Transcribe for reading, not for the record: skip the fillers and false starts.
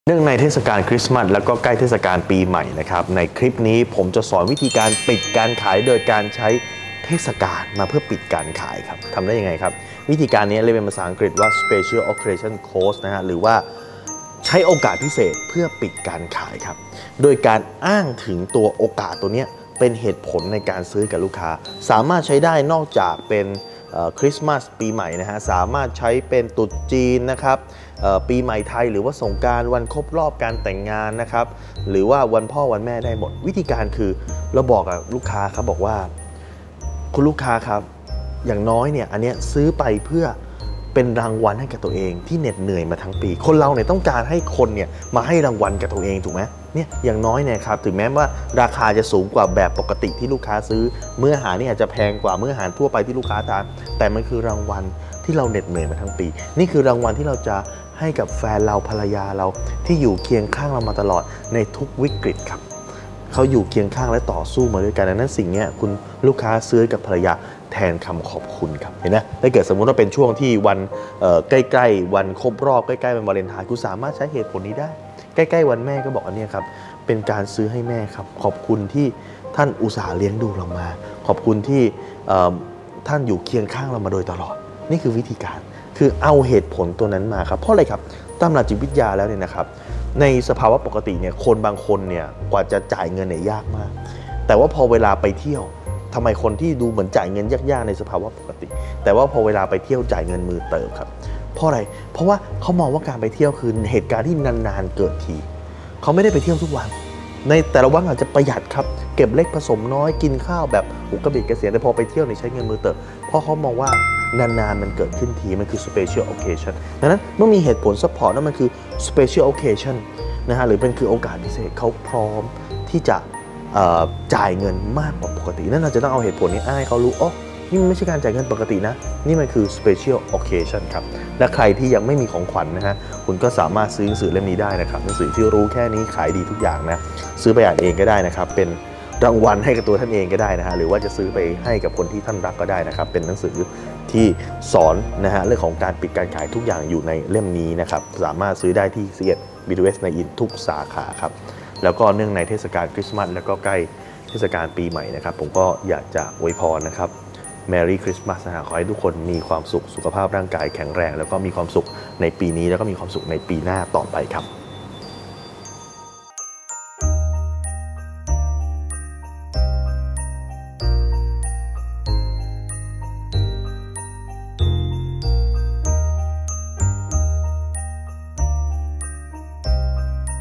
เนื่องในเทศกาลคริสต์มาสแล้วก็ใกล้เทศกาลปีใหม่นะครับในคลิปนี้ผมจะสอนวิธีการปิดการขายโดยการใช้เทศกาลมาเพื่อปิดการขายครับทำได้ยังไงครับวิธีการนี้เรียกเป็นภาษาอังกฤษว่า special occasion close นะฮะหรือว่าใช้โอกาสพิเศษเพื่อปิดการขายครับโดยการอ้างถึงตัวโอกาสตัวนี้เป็นเหตุผลในการซื้อกับลูกค้าสามารถใช้ได้นอกจากเป็นคริสต์มาสปีใหม่นะฮะสามารถใช้เป็นตรุษจีนนะครับปีใหม่ไทยหรือว่าสงกรานต์วันครบรอบการแต่งงานนะครับหรือว่าวันพ่อวันแม่ได้หมดวิธีการคือเราบอกกับลูกค้าครับบอกว่าคุณลูกค้าครับอย่างน้อยเนี่ยอันนี้ซื้อไปเพื่อเป็นรางวัลให้กับตัวเองที่เหน็ดเหนื่อยมาทั้งปีคนเราเนี่ยต้องการให้คนเนี่ยมาให้รางวัลกับตัวเองถูกไหมเนี่ยอย่างน้อยเนี่ยครับถึงแม้ว่าราคาจะสูงกว่าแบบปกติที่ลูกค้าซื้อมื้ออาหารนี่อาจจะแพงกว่ามื้ออาหารทั่วไปที่ลูกค้าทานแต่มันคือรางวัลที่เราเหน็ดเหนื่อยมาทั้งปีนี่คือรางวัลที่เราจะให้กับแฟนเราภรรยาเราที่อยู่เคียงข้างเรามาตลอดในทุกวิกฤตครับเขาอยู่เคียงข้างและต่อสู้มาด้วยกันดังนั้นสิ่งนี้คุณลูกค้าซื้อกับภรรยาแทนคำขอบคุณครับเห็นไหมถ้าเกิดสมมุติว่าเป็นช่วงที่วันใกล้ๆวันครบรอบใกล้ๆวันวาเลนไทน์คุณสามารถใช้เหตุผลนี้ได้ใกล้ๆวันแม่ก็บอกอันนี้ครับเป็นการซื้อให้แม่ครับขอบคุณที่ท่านอุตส่าห์เลี้ยงดูเรามาขอบคุณที่ท่านอยู่เคียงข้างเรามาโดยตลอดนี่คือวิธีการคือเอาเหตุผลตัวนั้นมาครับเพราะอะไรครับตามหลักจิตวิทยาแล้วเนี่ยนะครับในสภาวะปกติเนี่ยคนบางคนเนี่ยกว่าจะจ่ายเงินเนี่ยยากมากแต่ว่าพอเวลาไปเที่ยวทำไมคนที่ดูเหมือนจ่ายเงินยากๆในสภาวะปกติแต่ว่าพอเวลาไปเที่ยวจ่ายเงินมือเติบครับเพราะอะไรเพราะว่าเขามองว่าการไปเที่ยวคือเหตุการณ์ที่นานๆเกิดทีเขาไม่ได้ไปเที่ยวทุกวันในแต่ละวันอาจจะประหยัดครับเก็บเล็กผสมน้อยกินข้าวแบบกระบิดกระเสียแต่พอไปเที่ยวเนี่ยใช้เงินมือเติบเพราะเขามองว่านานๆมันเกิดขึ้นทีมันคือ special occasion ดังนั้นเมื่อมีเหตุผล support นั่นมันคือ special occasion นะฮะหรือเป็นคือโอกาสพิเศษเขาพร้อมที่จะจ่ายเงินมากกว่าปกตินั่นเราจะต้องเอาเหตุผลนี้ให้เขารู้อ๋อนี่มันไม่ใช่การจ่ายเงินปกตินะนี่มันคือ special occasion ครับและใครที่ยังไม่มีของขวัญนะฮะคุณก็สามารถซื้อหนังสือเล่มนี้ได้นะครับหนังสือที่รู้แค่นี้ขายดีทุกอย่างนะซื้อไปอ่านเองก็ได้นะครับเป็นรางวัลให้กับตัวท่านเองก็ได้นะฮะหรือว่าจะซื้อไปให้กับคนที่ท่านรักก็ได้นะครับเป็นหนังสือที่สอนนะฮะเรื่องของการปิดการขายทุกอย่างอยู่ในเล่มนี้นะครับสามารถซื้อได้ที่11 B2S ในอินทุกสาขาครับแล้วก็เนื่องในเทศกาลคริสต์มาสแล้วก็ใกล้เทศกาลปีใหม่นะครับผมก็อยากจะอวยพรนะครับ Merry Christmas นะฮะขอให้ทุกคนมีความสุขสุขภาพร่างกายแข็งแรงแล้วก็มีความสุขในปีนี้แล้วก็มีความสุขในปีหน้าต่อไปครับ